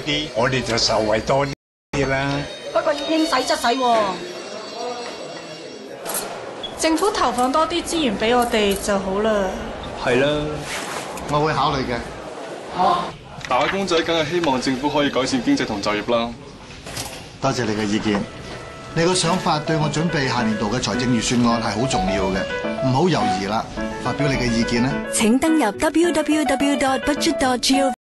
啲，我哋就受惠多啲啦。 不過要應使則使喎。 政府投放多啲資源俾我哋就好啦。 係啦， 我會考慮嘅。 打工仔梗係希望政府可以改善經濟同就業啦。 多謝你嘅意見，你個想法對我準備下年度嘅財政預算案係好重要嘅，唔好猶豫啦，發表你嘅意見啦。 請登入www.budget.gov